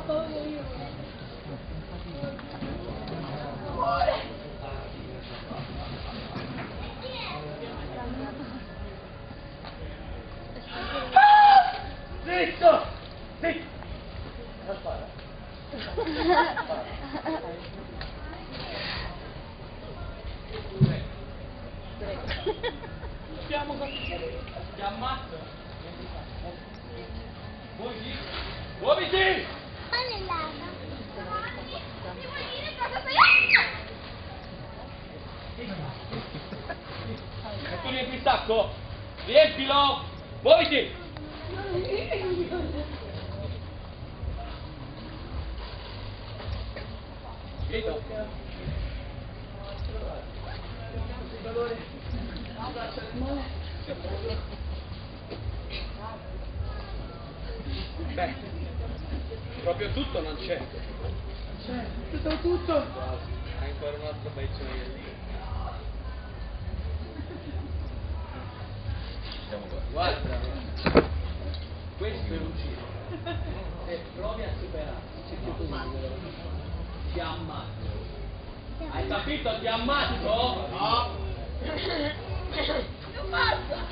Zitto! Zitto! Ti ammazzo! Muoviti! E tu riempi il sacco? Riempilo! Muoviti! Vito! Beh, proprio tutto non c'è. C'è, tutto. Ancora un altro baicione lì. Guarda, questo è l'ucciso. Se provi a superare, ti ammazzo. Hai capito? Ti ammazzo? No. Non basta.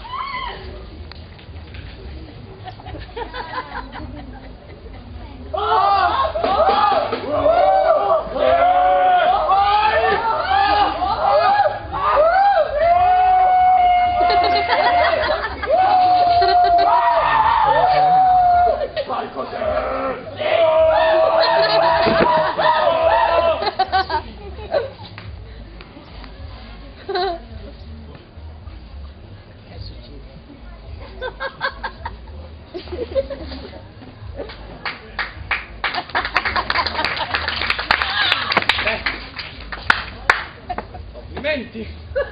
Complimenti!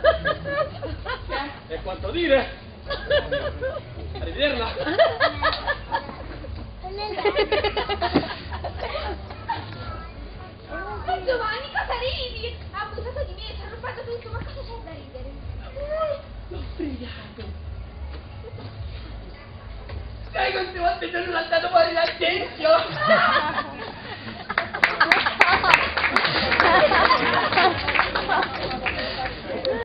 E quanto dire? Arrivederla! Giovanni, cosa ridi? Ha abusato di me, ci ha rubato tutto, ma cosa c'è da ridere? L'ho sbrigato! Sai quante volte sono saltato fuori dal tempio?